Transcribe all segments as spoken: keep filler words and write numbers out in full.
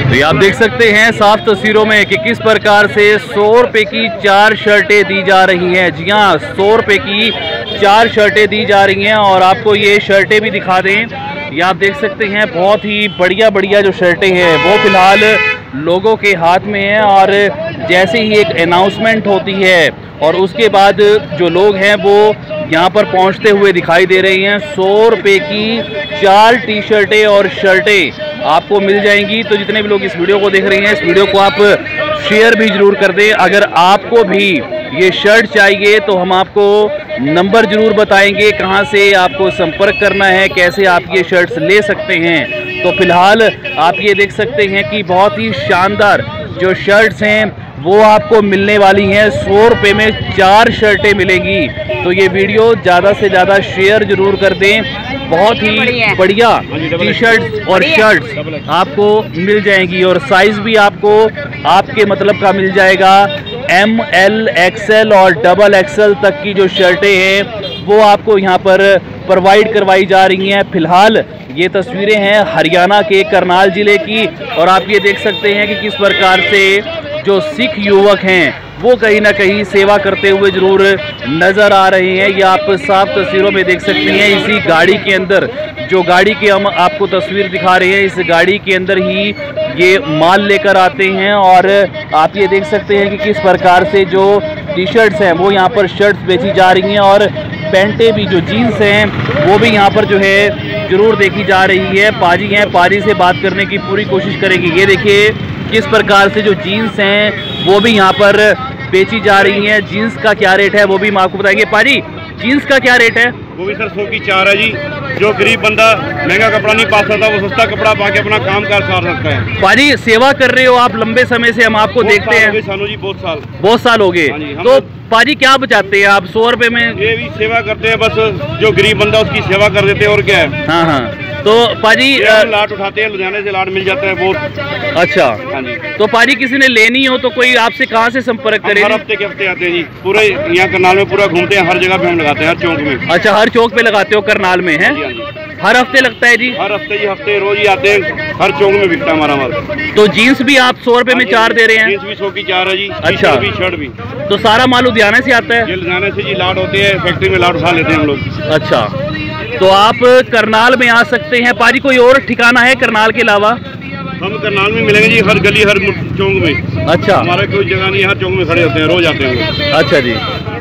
तो ये आप देख सकते हैं साफ तस्वीरों में कि किस प्रकार से सौ रुपए की चार शर्टें दी जा रही हैं। जी हाँ, सौ रुपए की चार शर्टें दी जा रही हैं और आपको ये शर्टें भी दिखा दें। ये आप देख सकते हैं बहुत ही बढ़िया बढ़िया जो शर्टें हैं वो फिलहाल लोगों के हाथ में हैं और जैसे ही एक अनाउंसमेंट होती है और उसके बाद जो लोग हैं वो यहाँ पर पहुँचते हुए दिखाई दे रही हैं। सौ रुपये की चार टी शर्टें और शर्टें आपको मिल जाएंगी। तो जितने भी लोग इस वीडियो को देख रहे हैं इस वीडियो को आप शेयर भी ज़रूर कर दें। अगर आपको भी ये शर्ट चाहिए तो हम आपको नंबर ज़रूर बताएंगे कहाँ से आपको संपर्क करना है, कैसे आप ये शर्ट्स ले सकते हैं। तो फिलहाल आप ये देख सकते हैं कि बहुत ही शानदार जो शर्ट्स हैं वो आपको मिलने वाली हैं। सौ रुपये में चार शर्टें मिलेंगी। तो ये वीडियो ज़्यादा से ज़्यादा शेयर ज़रूर कर दें। बहुत ही बढ़िया टी शर्ट्स और शर्ट्स आपको मिल जाएंगी और साइज़ भी आपको आपके मतलब का मिल जाएगा। एम एल एक्सएल और डबल एक्सएल तक की जो शर्टें हैं वो आपको यहाँ पर प्रोवाइड करवाई जा रही हैं। फिलहाल ये तस्वीरें हैं हरियाणा के करनाल ज़िले की और आप ये देख सकते हैं कि किस प्रकार से जो सिख युवक हैं वो कहीं ना कहीं सेवा करते हुए ज़रूर नज़र आ रहे हैं। ये आप साफ तस्वीरों में देख सकते हैं। इसी गाड़ी के अंदर जो गाड़ी के हम आपको तस्वीर दिखा रहे हैं इस गाड़ी के अंदर ही ये माल लेकर आते हैं और आप ये देख सकते हैं कि किस प्रकार से जो टी शर्ट्स हैं वो यहाँ पर शर्ट्स बेची जा रही हैं और पैंटें भी जो जीन्स हैं वो भी यहाँ पर जो है ज़रूर देखी जा रही है। पाजी हैं, पाजी से बात करने की पूरी कोशिश करेंगे। ये देखिए किस प्रकार से जो जीन्स हैं वो भी यहाँ पर बेची जा रही हैं। जीन्स का क्या रेट है वो भी हम आपको बताएंगे। पाजी, जीन्स का क्या रेट है? वो भी सर सौ की चार है जी। जो गरीब बंदा महंगा कपड़ा नहीं पा सकता वो सस्ता कपड़ा पा के अपना काम कर सकता है। पाजी, सेवा कर रहे हो आप लंबे समय से, हम आपको देखते हैं। सानू जी बहुत साल बहुत साल हो गए। तो पाजी क्या बचाते हैं आप सौ रुपए में? ये भी सेवा करते हैं, बस जो गरीब बंदा उसकी सेवा कर देते हैं और क्या है। हाँ हाँ, तो पाजी लाट उठाते हैं, लुधियाने से लाट मिल जाता है बहुत। अच्छा, तो पाजी किसी ने लेनी हो तो कोई आपसे कहाँ से संपर्क करे? हर हफ्ते के हफ्ते आते हैं जी। पूरे यहाँ करनाल में पूरा घूमते हैं, हर जगह पे हम लगाते हैं, हर चौक में। अच्छा, हर चौक पे लगाते हो करनाल में? है हर हफ्ते लगता है जी? हर हफ्ते जी, हफ्ते रोज ही आते हैं, हर चौक में बिकता है हमारा माल। तो जीन्स भी आप सौ रुपए में चार दे रहे हैं? जीन्स भी सौ की चार है जी। अच्छा, भी शर्ट भी। तो सारा माल लुधियाने से आता है? लुधियाने से जी लाट होते हैं, फैक्ट्री में लाट उठा लेते हैं हम लोग। अच्छा, तो आप करनाल में आ सकते हैं। पाजी कोई और ठिकाना है करनाल के अलावा? हम करनाल में मिलेंगे जी, हर गली हर चौक में। अच्छा, हमारा कोई जगह नहीं है, हर चौक में खड़े होते हैं, रोज आते हैं। अच्छा जी,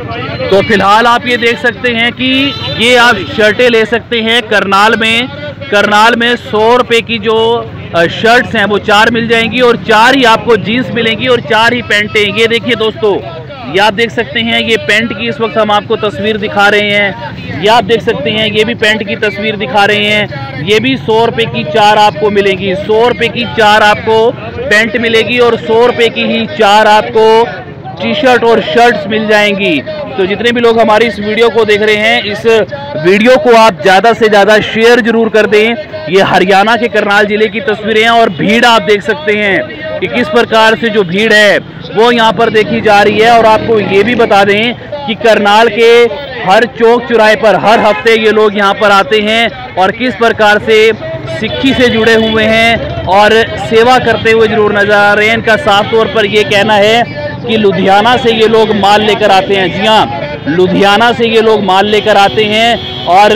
तो फिलहाल आप ये देख सकते हैं कि ये आप शर्टें ले सकते हैं करनाल में। करनाल में सौ रुपये की जो शर्ट्स हैं वो चार मिल जाएंगी और चार ही आपको जीन्स मिलेंगी और चार ही पैंटें। ये देखिए दोस्तों, ये आप देख सकते हैं ये पैंट की इस वक्त हम आपको तस्वीर दिखा रहे हैं। ये आप देख सकते हैं ये भी पैंट की तस्वीर दिखा रहे हैं। ये भी सौ रुपये की चार आपको मिलेंगी। सौ रुपये की चार आपको पैंट मिलेगी और सौ रुपये की ही चार आपको टी शर्ट और शर्ट्स मिल जाएंगी। तो जितने भी लोग हमारी इस वीडियो को देख रहे हैं इस वीडियो को आप ज़्यादा से ज़्यादा शेयर जरूर कर दें। ये हरियाणा के करनाल ज़िले की तस्वीरें हैं और भीड़ आप देख सकते हैं कि किस प्रकार से जो भीड़ है वो यहाँ पर देखी जा रही है। और आपको ये भी बता दें कि करनाल के हर चौक चौराहे पर हर हफ्ते ये लोग यहाँ पर आते हैं और किस प्रकार से सिक्खी से जुड़े हुए हैं और सेवा करते हुए जरूर नजर आ रहे हैं। इनका साफ तौर पर ये कहना है कि लुधियाना से ये लोग माल लेकर आते हैं। जी हाँ, लुधियाना से ये लोग माल लेकर आते हैं और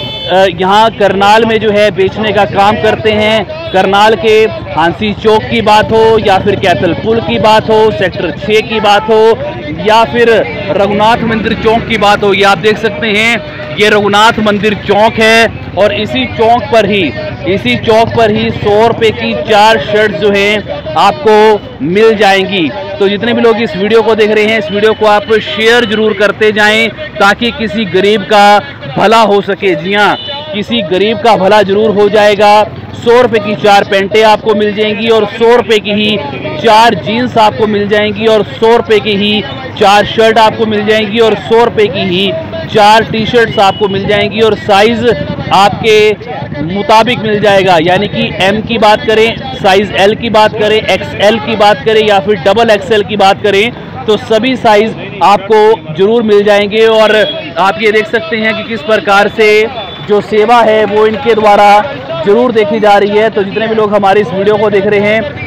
यहाँ करनाल में जो है बेचने का काम करते हैं। करनाल के हांसी चौक की बात हो या फिर कैथल पुल की बात हो, सेक्टर छः की बात हो या फिर रघुनाथ मंदिर चौक की बात हो, ये आप देख सकते हैं ये रघुनाथ मंदिर चौक है और इसी चौक पर ही इसी चौक पर ही सौ रुपये की चार शर्ट जो हैं आपको मिल जाएंगी। तो जितने भी लोग इस वीडियो को देख रहे हैं इस वीडियो को आप शेयर जरूर करते जाएं ताकि किसी गरीब का भला हो सके। जी हाँ, किसी गरीब का भला जरूर हो जाएगा। सौ रुपये की चार पैंटें आपको मिल जाएंगी और सौ रुपये की ही चार जीन्स आपको मिल जाएंगी और सौ रुपये की ही चार शर्ट आपको मिल जाएंगी और सौ रुपये की ही चार टी शर्ट्स आपको मिल जाएंगी और साइज़ आपके मुताबिक मिल जाएगा। यानी कि एम की बात करें, साइज़ एल की बात करें, एक्स एल की बात करें या फिर डबल एक्स एल की बात करें तो सभी साइज़ आपको ज़रूर मिल जाएंगे। और आप ये देख सकते हैं कि किस प्रकार से जो सेवा है वो इनके द्वारा ज़रूर देखी जा रही है। तो जितने भी लोग हमारी इस वीडियो को देख रहे हैं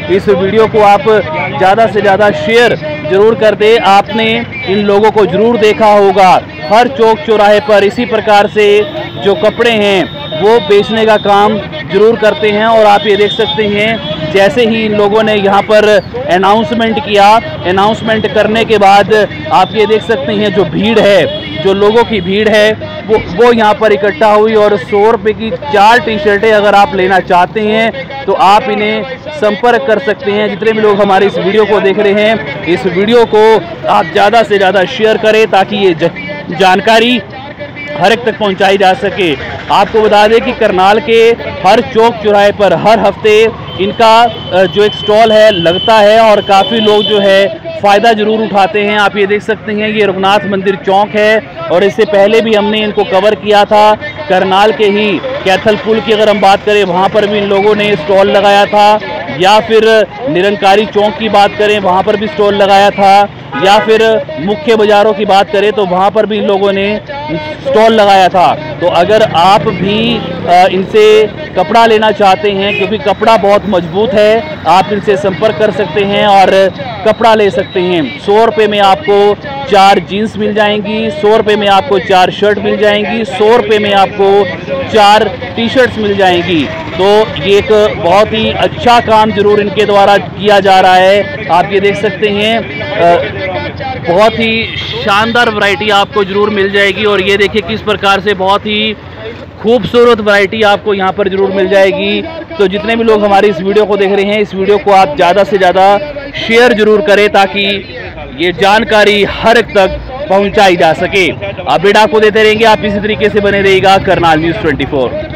इस वीडियो को आप ज़्यादा से ज़्यादा शेयर जरूर कर दे। आपने इन लोगों को जरूर देखा होगा, हर चौक चौराहे पर इसी प्रकार से जो कपड़े हैं वो बेचने का काम जरूर करते हैं। और आप ये देख सकते हैं, जैसे ही इन लोगों ने यहाँ पर अनाउंसमेंट किया, अनाउंसमेंट करने के बाद आप ये देख सकते हैं जो भीड़ है, जो लोगों की भीड़ है वो वो यहाँ पर इकट्ठा हुई। और सौ रुपये की चार टी शर्टें अगर आप लेना चाहते हैं तो आप इन्हें संपर्क कर सकते हैं। जितने भी लोग हमारे इस वीडियो को देख रहे हैं, इस वीडियो को आप ज़्यादा से ज़्यादा शेयर करें ताकि ये जानकारी हर एक तक पहुंचाई जा सके। आपको बता दें कि करनाल के हर चौक चौराहे पर हर हफ्ते इनका जो एक स्टॉल है लगता है और काफ़ी लोग जो है फ़ायदा ज़रूर उठाते हैं। आप ये देख सकते हैं, ये रघुनाथ मंदिर चौक है और इससे पहले भी हमने इनको कवर किया था। करनाल के ही कैथल पुल की अगर हम बात करें, वहाँ पर भी इन लोगों ने स्टॉल लगाया था, या फिर निरंकारी चौक की बात करें, वहाँ पर भी स्टॉल लगाया था, या फिर मुख्य बाज़ारों की बात करें तो वहाँ पर भी इन लोगों ने स्टॉल लगाया था। तो अगर आप भी इनसे कपड़ा लेना चाहते हैं, क्योंकि कपड़ा बहुत मजबूत है, आप इनसे संपर्क कर सकते हैं और कपड़ा ले सकते हैं। सौ रुपये में आपको चार जीन्स मिल जाएंगी, सौ रुपये में आपको चार शर्ट मिल जाएंगी, सौ रुपये में आपको चार टी शर्ट्स मिल जाएंगी। तो ये एक बहुत ही अच्छा काम जरूर इनके द्वारा किया जा रहा है। आप ये देख सकते हैं, बहुत ही शानदार वैरायटी आपको जरूर मिल जाएगी। और ये देखिए किस प्रकार से बहुत ही खूबसूरत वैरायटी आपको यहाँ पर जरूर मिल जाएगी। तो जितने भी लोग हमारी इस वीडियो को देख रहे हैं, इस वीडियो को आप ज़्यादा से ज़्यादा शेयर जरूर करें ताकि ये जानकारी हर एक तक पहुँचाई जा सके। अपडेट आपको देते रहेंगे, आप इसी तरीके से बने रहिएगा करनाल न्यूज़ ट्वेंटी फोर।